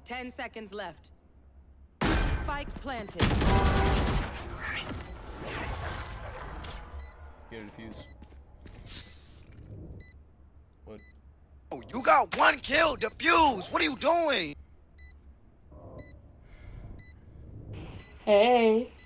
10 seconds left. Spike planted. Get a defuse. What? Oh, you got one kill. Defuse. What are you doing? Hey.